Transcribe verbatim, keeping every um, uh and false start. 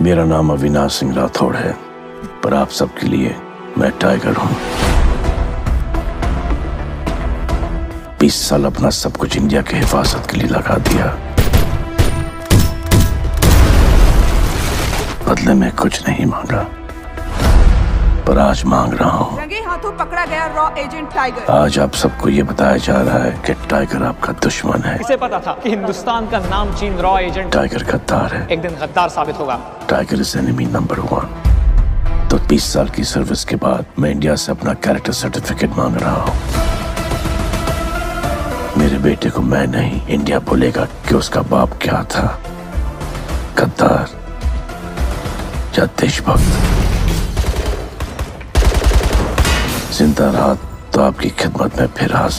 मेरा नाम अविनाश सिंह राठौड़ है, पर आप सबके लिए मैं टाइगर हूं। बीस साल अपना सब कुछ इंडिया की हिफाजत के लिए लगा दिया। बदले में कुछ नहीं मांगा, पर आज मांग रहा हूं। रंगे हाथों पकड़ा गया रॉ एजेंट टाइगर। आज आप सबको ये बताया जा रहा है कि टाइगर आपका दुश्मन है। इसे पता था कि हिंदुस्तान का नाम चीन रॉ एजेंट टाइगर गद्दार है। एक दिन गद्दार साबित होगा। Tiger is enemy number one. तो बीस साल की सर्विस के बाद मैं इंडिया से अपना कैरेक्टर सर्टिफिकेट मांग रहा हूं। मेरे बेटे को मैं नहीं, इंडिया बोलेगा कि उसका बाप क्या था, गद्दार या देशभक्त। जिंदा रहा तो आपकी खिदमत में फिर हाजिर